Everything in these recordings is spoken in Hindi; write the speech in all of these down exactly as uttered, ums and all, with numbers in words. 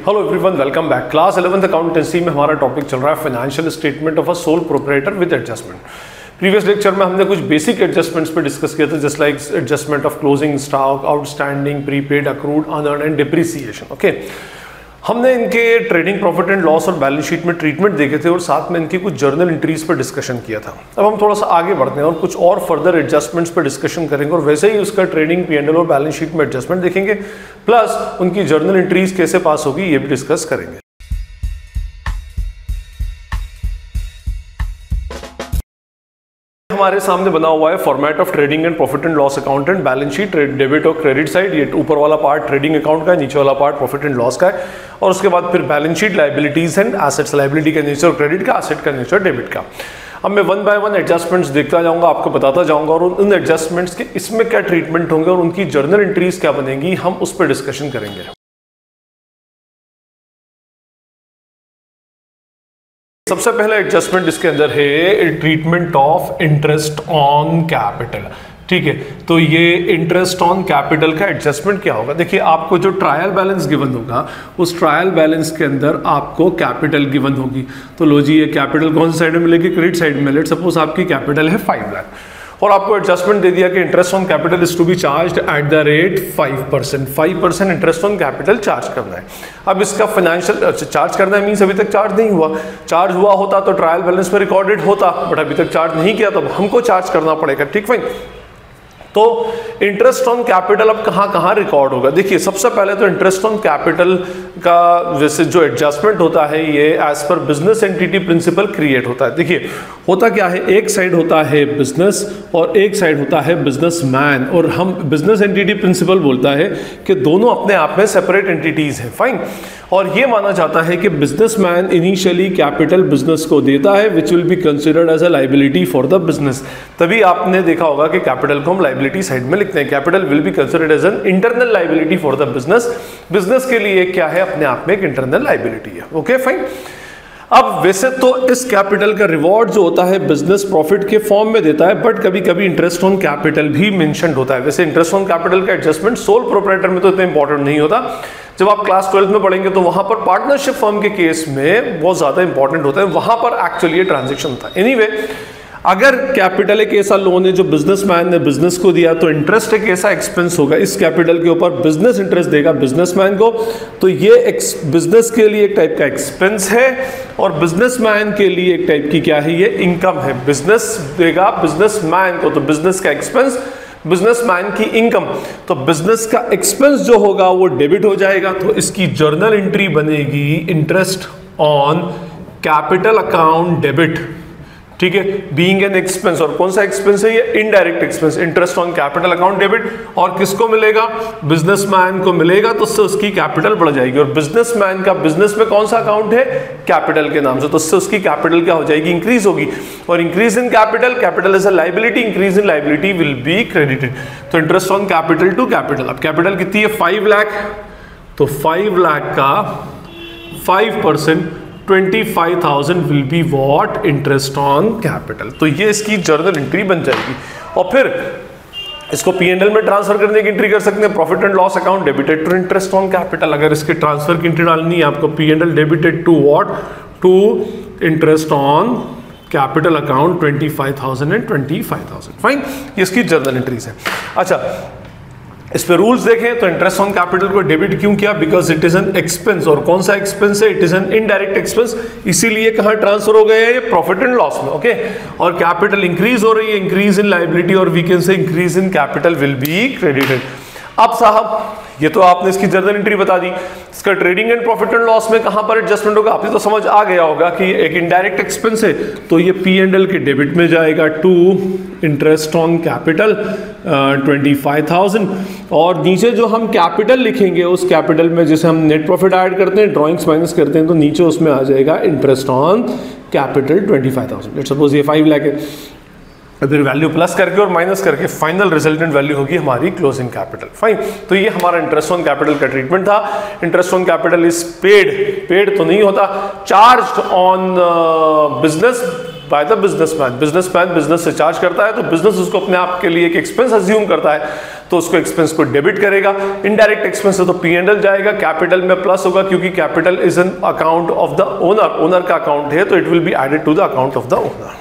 Hello everyone, welcome back. Class eleventh accountancy में हमारा टॉपिक चल रहा है financial statement of a sole proprietor with adjustment. Previous lecture में हमने कुछ बेसिक एडजस्टमेंट्स पे डिस्कस किया था, just like adjustment of closing stock, outstanding, prepaid, accrued, unearned and depreciation. Okay, हमने इनके ट्रेडिंग प्रॉफिट एंड लॉस और बैलेंस शीट में ट्रीटमेंट देखे थे और साथ में इनकी कुछ जर्नल एंट्रीज पर डिस्कशन किया था। अब हम थोड़ा सा आगे बढ़ते हैं और कुछ और फर्दर एडजस्टमेंट्स पर डिस्कशन करेंगे और वैसे ही उसका ट्रेडिंग पी एंड एल और बैलेंस शीट में एडजस्टमेंट देखेंगे, प्लस उनकी जर्नल एंट्रीज कैसे पास होगी ये भी डिस्कस करेंगे। हमारे सामने बना हुआ है format of trading and profit and loss account and balance sheet, debit और क्रेडिट साइड। ये ऊपर वाला पार्ट ट्रेडिंग अकाउंट का है, नीचे वाला पार्ट प्रॉफिट एंड लॉस का है, और उसके बाद फिर balance sheet, liabilities and assets, liability का नेचर क्रेडिट का, एसेट का नेचर डेबिट का। अब मैं वन बाय वन एडजस्टमेंट्स देखता जाऊंगा, आपको बताता जाऊंगा और उन एडजस्टमेंट्स के इसमें क्या ट्रीटमेंट होंगे और उनकी जर्नल एंट्रीज क्या बनेगी, हम उस पर डिस्कशन करेंगे। सबसे पहला एडजस्टमेंट इसके अंदर है treatment of interest on capital. ठीक है, तो ये इंटरेस्ट ऑन कैपिटल का एडजस्टमेंट क्या होगा? देखिए, आपको जो ट्रायल बैलेंस गिवन होगा उस ट्रायल बैलेंस के अंदर आपको कैपिटल गिवन होगी। तो लो जी, ये कैपिटल कौन सी साइड में मिलेगी? क्रेडिट साइड में। लेट सपोज आपकी कैपिटल है फाइव लाख और आपको एडजस्टमेंट दे दिया कि interest on capital is to be charged at the rate five percent. Five percent interest on capital charge करना है। अब इसका फाइनेंशियल चार्ज करना है मीन्स अभी तक चार्ज नहीं हुआ। चार्ज हुआ होता तो ट्रायल बैलेंस में रिकॉर्डेड होता, बट अभी तक चार्ज नहीं किया तो हमको चार्ज करना पड़ेगा। ठीक फाइन। तो इंटरेस्ट ऑन कैपिटल अब कहाँ कहाँ रिकॉर्ड होगा? देखिए, सबसे पहले तो इंटरेस्ट ऑन कैपिटल का वैसे जो एडजस्टमेंट होता है ये as per business entity principal create होता है। देखिए, होता क्या है, एक साइड होता है बिजनेस और एक साइड होता है बिजनेसमैन, और हम बिजनेस एंटिटी प्रिंसिपल बोलता है कि दोनों अपने आप में सेपरेट एंटिटीज हैं। फाइन। और ये माना जाता है कि बिजनेसमैन इनिशियली कैपिटल बिजनेस को देता है which will be considered as a liability for the business. तभी आपने देखा होगा कि कैपिटल को हम लायबिलिटी साइड में लिखते हैं। Capital will be considered as an internal liability for the business. Business के लिए क्या है, अपने आप में एक इंटरनल लायबिलिटी है। Okay fine. अब वैसे तो इस कैपिटल का रिवॉर्ड जो होता है बिजनेस प्रॉफिट के फॉर्म में देता है, बट कभी कभी इंटरेस्ट ऑन कैपिटल भी मेंशन्ड होता है। वैसे इंटरेस्ट ऑन कैपिटल का एडजस्टमेंट सोल प्रोप्राइटर में तो इतना इंपॉर्टेंट नहीं होता। जब आप क्लास ट्वेल्थ में पढ़ेंगे तो वहां पर पार्टनरशिप फर्म के केस में बहुत ज्यादा इंपॉर्टेंट होता है, वहां पर एक्चुअली ये ट्रांजेक्शन होता है। एनीवे, अगर कैपिटल एक ऐसा लोन है जो बिजनेसमैन ने बिजनेस को दिया तो इंटरेस्ट एक ऐसा एक्सपेंस होगा, इस कैपिटल के ऊपर बिजनेस इंटरेस्ट देगा बिजनेसमैन को, तो ये बिजनेस के लिए एक टाइप का एक्सपेंस है और बिजनेसमैन के लिए एक टाइप की क्या है, ये इनकम है। बिजनेस देगा बिजनेसमैन को, तो बिजनेस का एक्सपेंस, बिजनेसमैन की इनकम। तो बिजनेस का एक्सपेंस जो होगा वो डेबिट हो जाएगा, तो इसकी जर्नल एंट्री बनेगी interest on capital account debit. ठीक है, बीइंग एन एक्सपेंस। और कौन सा एक्सपेंस है ये? Indirect expense, interest on capital account debit. और किसको मिलेगा? बिजनेसमैन को मिलेगा, तो उससे उसकी कैपिटल बढ़ जाएगी। और बिजनेसमैन का बिजनेस में कौन सा अकाउंट है? कैपिटल के नाम से, तो उससे उसकी कैपिटल क्या हो जाएगी? इंक्रीज होगी। और increase in capital, capital is a liability, increase in liability will be credited. तो interest on capital to capital. अब कैपिटल कितनी है? फाइव लाख, तो फाइव लाख का five percent twenty five thousand will be what? Interest on capital. तो ये इसकी जर्नल एंट्री बन जाएगी। और फिर इसको पी एंड एल में ट्रांसफर करने की एंट्री कर सकते हैं, profit and loss account debited to interest on capital. अगर इसके ट्रांसफर की एंट्री डालनी है आपको, P and L debited to what? To interest on capital account twenty five thousand and twenty five thousand. Fine, ये इसकी जर्नल एंट्रीज है। अच्छा, इस पे रूल्स देखें तो इंटरेस्ट ऑन कैपिटल को डेबिट क्यों किया? Because it is an expense. और कौन सा एक्सपेंस है? It is an indirect expense, इसीलिए कहां ट्रांसफर हो गया है? ये प्रॉफिट एंड लॉस में। ओके, और कैपिटल इंक्रीज हो रही है, इंक्रीज इन लायबिलिटी, और we can say increase in capital will be credited. अब साहब, ये तो आपने इसकी जर्नल एंट्री बता दी। इसका trading and profit and loss में कहां पर एडजस्टमेंट होगा? आपको तो समझ आ गया होगा कि एक इनडायरेक्ट एक्सपेंस है, तो ये पी एंड एल के डेबिट में जाएगा to interest on capital twenty five thousand. और नीचे जो हम कैपिटल लिखेंगे उस कैपिटल में जैसे हम नेट प्रॉफिट ऐड करते हैं, ड्रॉइंग्स माइनस करते हैं, तो नीचे उसमें आ जाएगा interest on capital twenty five thousand. Let's suppose ये फाइव लाख है, फिर वैल्यू प्लस करके और माइनस करके फाइनल रिजल्टेंट वैल्यू होगी हमारी क्लोजिंग कैपिटल। फाइन, तो ये हमारा इंटरेस्ट ऑन कैपिटल का ट्रीटमेंट था। Interest on capital is paid, paid तो नहीं होता, charged on business by the businessman. Businessman business से चार्ज करता है तो बिजनेस उसको अपने आप के लिए एक एक्सपेंस अज्यूम करता है, तो उसको एक्सपेंस को डेबिट करेगा, इनडायरेक्ट एक्सपेंस है तो पी एंड एल जाएगा, कैपिटल में प्लस होगा क्योंकि capital is an account of the owner, owner का अकाउंट है तो it will be added to the account of the owner.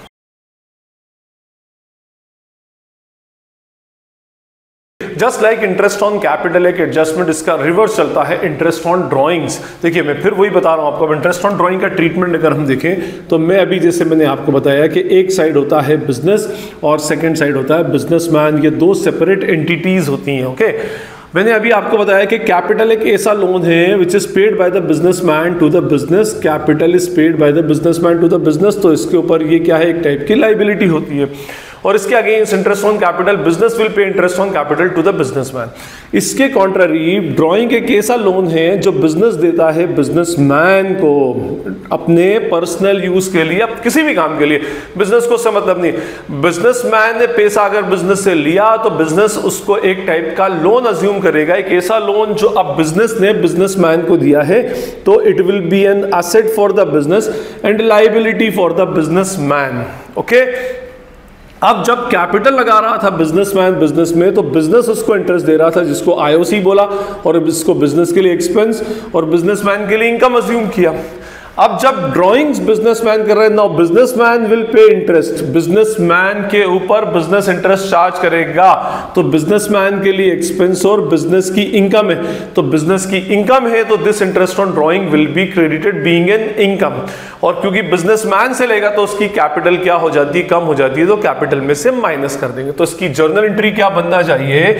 Just like interest on capital एक एडजस्टमेंट, इसका रिवर्स चलता है इंटरेस्ट ऑन ड्राइंग्स। देखिए मैं फिर वही बता रहा हूं आपको, इंटरेस्ट ऑन ड्राइंग का ट्रीटमेंट अगर हम देखें तो मैं अभी जैसे मैंने आपको बताया कि एक साइड होता है बिजनेस और सेकंड साइड होता है बिजनेसमैन, ये दो सेपरेट एंटिटीज होती हैं। ओके, मैंने अभी आपको बताया कि कैपिटल एक ऐसा लोन है which is paid by the businessman to the business, capital is paid by the businessman to the business, तो इसके ऊपर ये क्या है, एक टाइप की लाइबिलिटी होती है। और इसके against interest on capital, business will pay interest on capital to the businessman. इसके कॉन्ट्ररी ड्राइंग एक ऐसा लोन है जो बिजनेस देता है बिजनेसमैन को अपने पर्सनल यूज के लिए, अब किसी भी काम के लिए, बिजनेस को उससे मतलब नहीं, बिजनेसमैन ने पैसा अगर बिजनेस से लिया तो बिजनेस उसको एक टाइप का लोन अज्यूम करेगा, एक ऐसा लोन जो अब बिजनेस ने बिजनेसमैन को दिया है, तो it will be an asset for the business and liability for the businessman. Okay, अब जब कैपिटल लगा रहा था बिजनेसमैन बिजनेस में, तो बिजनेस उसको इंटरेस्ट दे रहा था जिसको आईओसी बोला, और इसको बिजनेस के लिए एक्सपेंस और बिजनेसमैन के लिए इनकम अज्यूम किया। अब जब ड्राइंग्स बिजनेसमैन कर रहे हैं, now businessman will pay interest, businessman के ऊपर बिजनेस इंटरेस्ट चार्ज करेगा, तो बिजनेसमैन के लिए एक्सपेंस और बिजनेस की इनकम है, तो बिजनेस की इनकम है तो this interest on drawing will be credited being an income. और क्योंकि बिजनेसमैन से लेगा तो उसकी कैपिटल क्या हो जाती है, कम हो जाती है, तो कैपिटल में से माइनस कर देंगे। तो इसकी जर्नल एंट्री क्या बनना चाहिए,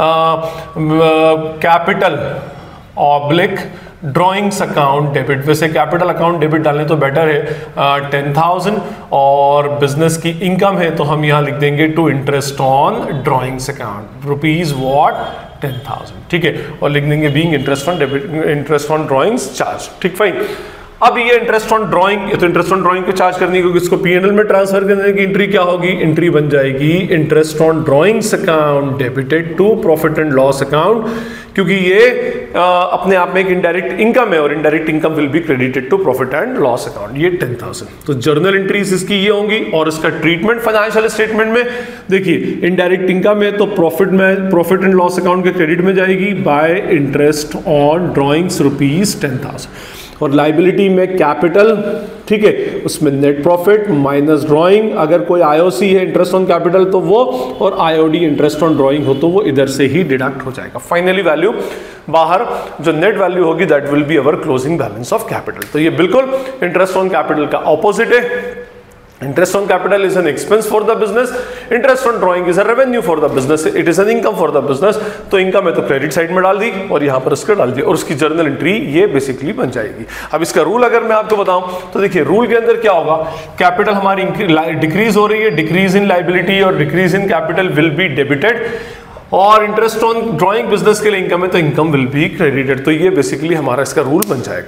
capital oblique drawings account debit. वैसे कैपिटल अकाउंट डेबिट डालने तो बेटर है टेन थाउजेंड, और बिजनेस की इनकम है तो हम यहाँ लिख देंगे to interest on drawings account rupees what ten thousand, ठीक है, और लिख देंगे being interest on debit, interest on drawings charge, ठीक, फाइन। अब ये इंटरेस्ट ऑन ड्राइंग, ये तो इंटरेस्ट ऑन ड्राइंग को चार्ज करने की, इसको पीएनएल में ट्रांसफर करने की एंट्री क्या होगी, एंट्री बन जाएगी interest on drawings account debited to profit and loss account, क्योंकि ये आ, अपने आप में एक इनडायरेक्ट इनकम है और indirect income will be credited to profit and loss account, ये टेन थाउजेंड। तो जर्नल एंट्रीज इसकी ये होंगी, और इसका ट्रीटमेंट फाइनेंशियल स्टेटमेंट में देखिए, इनडायरेक्ट इनकम है तो प्रॉफिट में, प्रॉफिट एंड लॉस अकाउंट के क्रेडिट में जाएगी by interest on drawings rupees ten thousand, और लाइबिलिटी में कैपिटल, ठीक है, उसमें नेट प्रॉफिट माइनस ड्राइंग, अगर कोई आईओसी है इंटरेस्ट ऑन कैपिटल तो वो, और आईओडी इंटरेस्ट ऑन ड्राइंग हो तो वो इधर से ही डिडक्ट हो जाएगा। फाइनली वैल्यू बाहर जो नेट वैल्यू होगी that will be our closing balance of capital. तो ये बिल्कुल इंटरेस्ट ऑन कैपिटल का ऑपोजिट है। Interest on capital is an expense for the business, interest on drawing is a revenue for the business, it is an income for the business। तो इनकम है तो क्रेडिट साइड में डाल दी और यहाँ पर इसका डाल दी, और उसकी जर्नल एंट्री ये बेसिकली बन जाएगी। अब इसका रूल अगर मैं आपको बताऊं तो देखिए, रूल के अंदर क्या होगा, कैपिटल हमारी डिक्रीज हो रही है, डिक्रीज इन लाइबिलिटी और decrease in capital will be debited, और इंटरेस्ट ऑन ड्राइंग बिजनेस के लिए इनकम है तो इनकम विल बी क्रेडिटेड। तो ये बेसिकली हमारा इसका रूल बन जाएगा।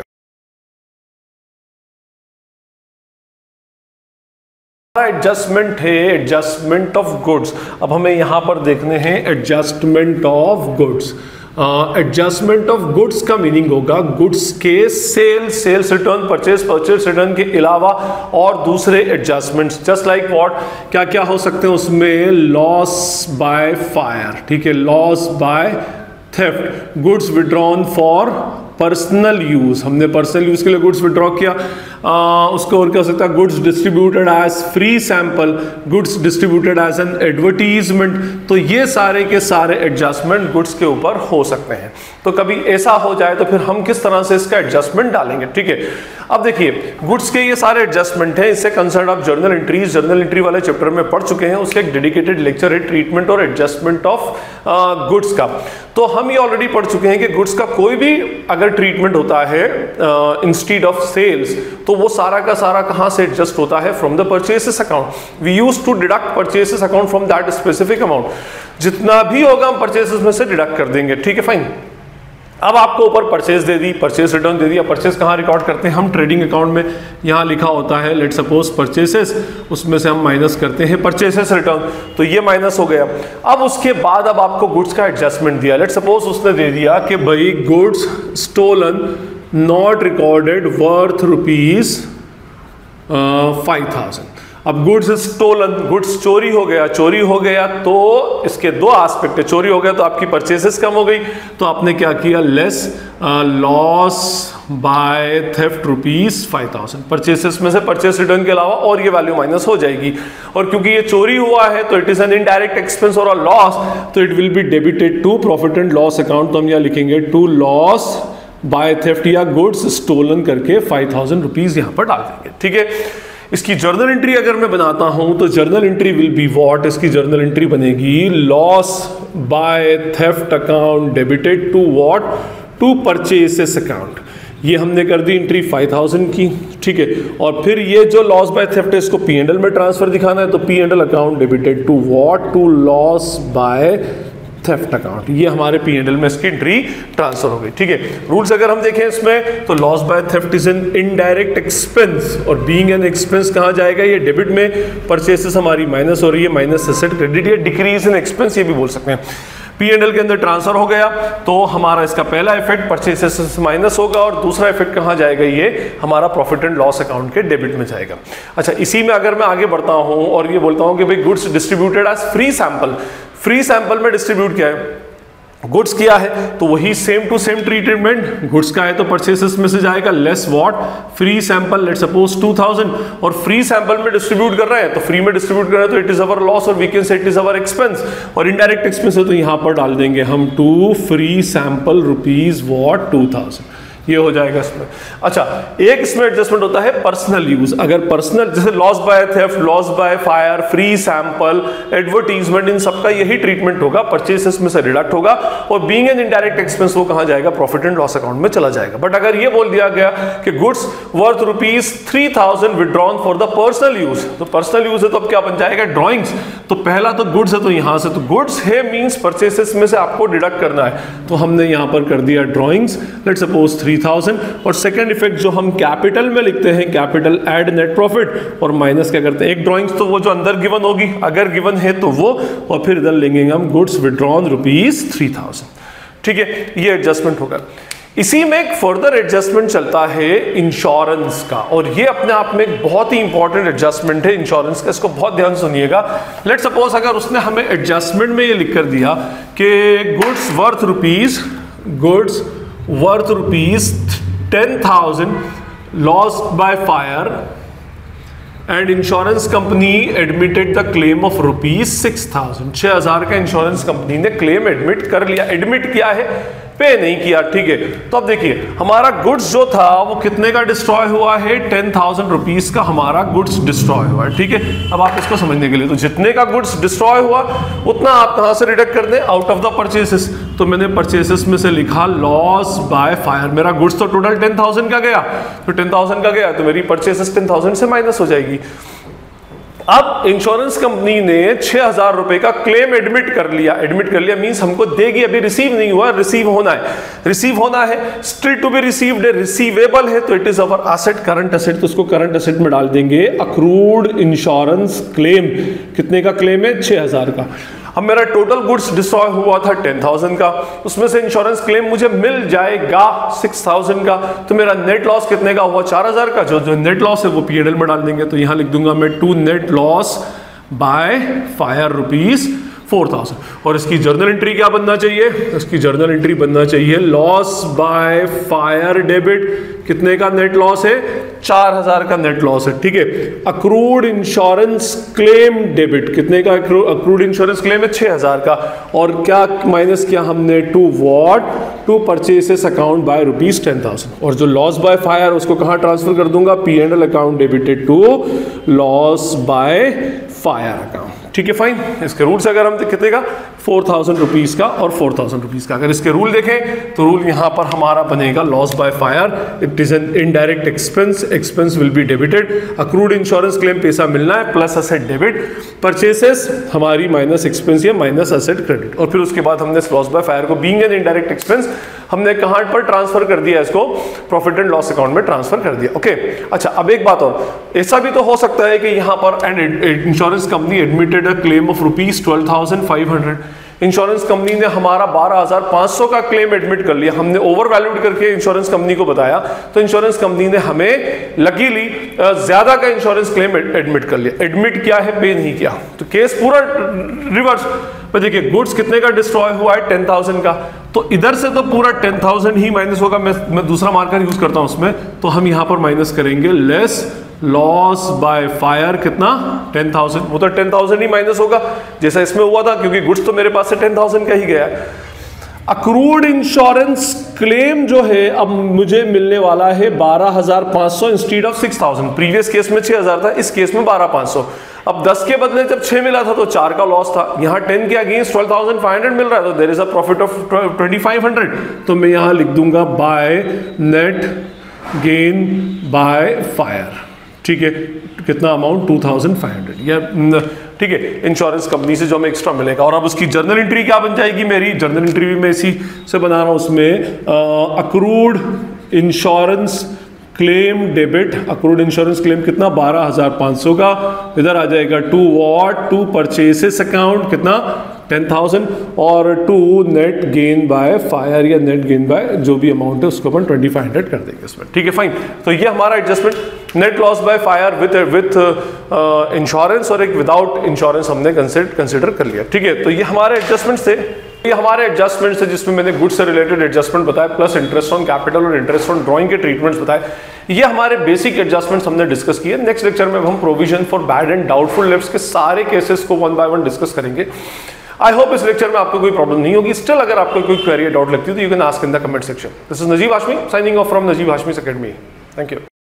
एडजस्टमेंट है एडजस्टमेंट ऑफ गुड्स। अब हमें यहां पर देखने हैं adjustment of goods. Adjustment of goods का मीनिंग होगा गुड्स के sale, sales return, purchase, purchase return के अलावा और दूसरे एडजस्टमेंट्स, जस्ट लाइक व्हाट, क्या क्या हो सकते हैं उसमें, लॉस बाय फायर, ठीक है, loss by theft, goods withdrawn for personal use, हमने पर्सनल यूज के लिए गुड्स विड्रॉ किया, आ, उसको और क्या हो सकता है, goods distributed as free sample, goods distributed as an advertisement. तो ये सारे के सारे एडजस्टमेंट गुड्स के ऊपर हो सकते हैं। तो कभी ऐसा हो जाए तो फिर हम किस तरह से इसका एडजस्टमेंट डालेंगे, ठीक है। अब देखिए, गुड्स के ये सारे एडजस्टमेंट हैं, इससे कंसर्न आप जर्नल एंट्रीज, जर्नल एंट्री वाले चैप्टर में पढ़ चुके हैं, उसका एक डेडिकेटेड लेक्चर है ट्रीटमेंट और एडजस्टमेंट ऑफ गुड्स का। तो हम ये ऑलरेडी पढ़ चुके हैं कि गुड्स का कोई भी अगर ट्रीटमेंट होता है इंस्टीड ऑफ सेल्स, तो वो सारा का सारा कहां से एडजस्ट होता है, from the purchases account. We use to deduct purchases account from that specific amount, जितना भी होगा हम परचेसेस में से डिडक्ट कर देंगे, ठीक है, फाइन। अब आपको ऊपर परचेज दे दी, परचेज रिटर्न दे दिया, परचेज कहाँ रिकॉर्ड करते हैं हम, ट्रेडिंग अकाउंट में, यहाँ लिखा होता है लेट सपोज परचेसेस, उसमें से हम माइनस करते हैं परचेसेस रिटर्न, तो ये माइनस हो गया। अब उसके बाद अब आपको गुड्स का एडजस्टमेंट दिया, लेट सपोज उसने दे दिया कि भाई goods stolen not recorded worth rupees five thousand. अब गुड्स स्टोलन, गुड्स चोरी हो गया, चोरी हो गया तो इसके दो एस्पेक्ट है, चोरी हो गया तो आपकी परचेसेस कम हो गई, तो आपने क्या किया, less loss by theft rupees five thousand, purchases में से परचेस रिटर्न के अलावा और ये वैल्यू माइनस हो जाएगी, और क्योंकि ये चोरी हुआ है तो it is an indirect expense और अ लॉस, तो it will be debited to profit and loss account, तो हम यहाँ लिखेंगे टू लॉस बाय थेफ्ट या गुड्स स्टोलन करके फाइव थाउजेंड रुपीज यहाँ पर डाल देंगे, ठीक है। इसकी जर्नल एंट्री अगर मैं बनाता हूं तो journal entry will be what, इसकी जर्नल एंट्री बनेगी loss by theft account debited to what, to purchases account, ये हमने कर दी एंट्री फाइव थाउजेंड की, ठीक है। और फिर ये जो लॉस बाय थेफ्ट है इसको पी एंड एल में ट्रांसफर दिखाना है, तो P and L account debited to what, to loss by theft account, ये हमारे पी एंड एल में इसकी एंट्री ट्रांसफर हो गई, ठीक है। रूल्स अगर हम देखें इसमें तो loss by theft is an indirect expense, और बीइंग एन एक्सपेंस कहाँ जाएगा, ये डेबिट में, परचेसेस हमारी माइनस हो रही है, माइनस एसेट क्रेडिट, ये डिक्रीज इन एक्सपेंस ये भी बोल सकते हैं। पी एंड एल के अंदर ट्रांसफर हो गया तो हमारा इसका पहला इफेक्ट परचेसेस से माइनस होगा, और दूसरा इफेक्ट कहाँ जाएगा, ये हमारा प्रॉफिट एंड लॉस अकाउंट के डेबिट में जाएगा। अच्छा, इसी में अगर मैं आगे बढ़ता हूं और ये बोलता हूं कि भाई goods distributed as free sample, free sample में डिस्ट्रीब्यूट किया है, गुड्स किया है तो वही same to same treatment, goods का है तो परचेसेस में से जाएगा less what, free sample, let's suppose two thousand, और फ्री सैंपल में डिस्ट्रीब्यूट कर रहे हैं तो फ्री में डिस्ट्रीब्यूट कर रहे हैं तो इट इज अवर लॉस, और we can say it is our expense, और इनडायरेक्ट एक्सपेंस है तो यहां पर डाल देंगे हम to free sample rupees what two thousand, ये हो जाएगा इसमें। अच्छा, एक इसमें एडजस्टमेंट होता है पर्सनल यूज, अगर पर्सनल जैसे loss by theft, loss by fire, free sample, advertisement, इन सबका यही ट्रीटमेंट होगा, परचेसेस में से डिडक्ट होगा, और बीइंग एन इनडायरेक्ट एक्सपेंस वो कहां जाएगा, प्रॉफिट एंड लॉस अकाउंट में चला जाएगा। बट अगर ये बोल दिया गया कि goods worth rupees three thousand withdrawn for the personal use, तो पर्सनल यूज है तो अब क्या बन जाएगा, ड्रॉइंग्स, तो पहला तो गुड्स है तो यहां से, तो गुड्स है मींस परचेसेस में से आपको डिडक्ट करना है, तो हमने यहां पर कर दिया drawings, let's suppose three thousand, और सेकंड इफेक्ट जो हम कैपिटल में लिखते हैं, कैपिटल ऐड नेट प्रॉफिट, और माइनस क्या करते हैं, एक ड्राइंग्स तो वो जो अंदर गिवन होगी, अगर गिवन है तो वो, और फिर इधर लेंगे हम goods withdrawn rupees three thousand, ठीक है, ये एडजस्टमेंट होगा। इसी में एक फर्दर एडजस्टमेंट चलता है इंश्योरेंस का, और ये अपने आप में एक बहुत ही इंपॉर्टेंट एडजस्टमेंट है इंश्योरेंस का, इसको बहुत ध्यान सुनिएगा। लेट्स सपोज अगर उसने हमें एडजस्टमेंट में ये लिख कर दिया कि goods worth rupees, goods worth rupees ten thousand lost by fire and insurance company admitted the claim of rupees six thousand, छह हजार का इंश्योरेंस कंपनी ने क्लेम एडमिट कर लिया, एडमिट किया है, पे नहीं किया, ठीक है। तो अब देखिए हमारा गुड्स जो था वो कितने का डिस्ट्रॉय हुआ है, टेन थाउजेंड रुपीज का हमारा गुड्स डिस्ट्रॉय हुआ है, ठीक है। अब आप इसको समझने के लिए, तो जितने का गुड्स डिस्ट्रॉय हुआ उतना आप कहां से डिडक्ट कर दें, आउट ऑफ द परचेसेस, तो मैंने परचेसेस में से लिखा लॉस बाय फायर, मेरा गुड्स तो टोटल टेन थाउजेंड का गया, तो टेन थाउजेंड का गया तो मेरी परचेसेस टेन थाउजेंड से माइनस हो जाएगी। अब इंश्योरेंस कंपनी ने छह हजार रुपए का क्लेम एडमिट कर लिया, एडमिट कर लिया मींस हमको देगी, अभी रिसीव नहीं हुआ, रिसीव होना है, रिसीव होना है, स्टिल टू बी रिसीव्ड है, रिसीवेबल है, तो it is our asset, current asset, तो उसको करंट एसेट में डाल देंगे अक्रूड इंश्योरेंस क्लेम, कितने का क्लेम है, छह हजार का। अब मेरा टोटल गुड्स डिस्ट्रॉय हुआ था टेन थाउजेंड का, उसमें से इंश्योरेंस क्लेम मुझे मिल जाएगा सिक्स थाउजेंड का, तो मेरा नेट लॉस कितने का हुआ, चार हजार का, जो जो नेट लॉस है वो पी एंड एल में डाल देंगे, तो यहां लिख दूंगा मैं to net loss by fire rupees four thousand, और इसकी जर्नल एंट्री क्या बनना चाहिए, इसकी जर्नल एंट्री बनना चाहिए लॉस बाय फायर डेबिट, कितने का नेट लॉस है, चार हजार का नेट लॉस है, ठीक है। अक्रूड इंश्योरेंस क्लेम डेबिट, कितने का अक्रूड इंश्योरेंस क्लेम है, छह हजार का, और क्या माइनस किया हमने, to what, to purchases account by rupees ten thousand, और जो लॉस बाय फायर उसको कहां ट्रांसफर कर दूंगा, P and L account debited to loss by fire account, ठीक है, फाइन। इसके रूल से अगर हम कितने का, फोर थाउजेंड रुपीज का और फोर थाउजेंड रुपीज का, अगर इसके रूल देखें तो रूल यहां पर हमारा बनेगा loss by fire, it is an indirect expense, expense will be debited, accrued insurance claim पैसा मिलना है प्लस असेट डेबिट, परचेसेस हमारी माइनस एक्सपेंस या माइनस असेट क्रेडिट, और फिर उसके बाद हमने लॉस बाय फायर को बीइंग एन इनडायरेक्ट एक्सपेंस हमने कहां पर ट्रांसफर कर दिया, इसको प्रॉफिट एंड लॉस अकाउंट में ट्रांसफर कर दिया, ओके। अच्छा, अब एक बात और, ऐसा भी तो हो सकता है कि यहां पर and insurance company admitted a claim of rupees twelve thousand five hundred, insurance company ने हमारा बारह हज़ार पाँच सौ का क्लेम एडमिट कर लिया, हमने ओवर वैल्यूड करके इंश्योरेंस कंपनी को बताया, तो इंश्योरेंस कंपनी ने हमें लकीली ज्यादा का इंश्योरेंस क्लेम एडमिट कर लिया। एडमिट किया है, पे नहीं किया, तो केस पूरा रिवर्स। देखिए गुड्स कितने का डिस्ट्रॉय हुआ है, टेन थाउजेंड का, तो इधर से तो पूरा टेन थाउजेंड ही माइनस होगा। मैं मैं दूसरा मार्कर यूज करता हूं उसमें, तो हम यहां पर माइनस करेंगे लेस लॉस बाय फायर, कितना, टेन थाउजेंड, वो तो टेन थाउजेंड ही माइनस होगा जैसा इसमें हुआ था, क्योंकि गुड्स तो मेरे पास से टेन थाउजेंड का ही गया। अक्रूड इंश्योरेंस क्लेम जो है अब मुझे मिलने वाला है बारह हज़ार पाँच सौ instead of six thousand. Previous case में छह हज़ार था, इस केस में बारह हज़ार पाँच सौ। अब दस के बदले जब छह मिला था तो चार का लॉस था, यहाँ टेन के against twelve thousand five hundred मिल रहा है, तो there is a profit of twenty five hundred. तो मैं यहाँ लिख दूंगा by net gain by fire, ठीक है, कितना amount, two thousand five hundred, या ठीक है, इंश्योरेंस कंपनी से जो हमें एक्स्ट्रा मिलेगा। और अब उसकी जर्नल एंट्री क्या बन जाएगी मेरी, जर्नल एंट्री भी मैं इसी से बना रहा हूं, उसमें accrued insurance claim debit, accrued insurance claim कितना, बारह हज़ार पाँच सौ का, इधर आ जाएगा to what, to purchases account, कितना, टेन थाउजेंड, और to net gain by fire या नेट गेन बाय जो भी अमाउंट है उसको अपन ट्वेंटी फाइव हंड्रेड कर देंगे इसमें, ठीक है, फाइन। तो ये हमारा adjustment net loss by fire with with insurance और एक विदाउट इंश्योरेंस हमने कंसिडर कर लिया, ठीक है। तो ये हमारे एडजस्टमेंट थे, ये हमारे एडजस्टमेंट्स है जिसमें मैंने गुड्स से रिलेटेड एडजस्टमेंट बताया, प्लस इंटरेस्ट ऑन कैपिटल और इंटरेस्ट ऑन ड्राइंग के ट्रीटमेंट्स बताए। ये हमारे बेसिक एडजस्टमेंट्स हमने डिस्कस किए। नेक्स्ट लेक्चर में हम provision for bad and doubtful debts के सारे केसेस को वन बाय वन डिस्कस करेंगे। आई होप इस लेक्चर में आपको कोई प्रॉब्लम नहीं होगी। स्टिल अगर आपको कोई क्वेरी या डाउट लगती है तो you can ask in the comment section. This is Najeeb Hashmi signing off from Najeeb Hashmi's academy. Thank you.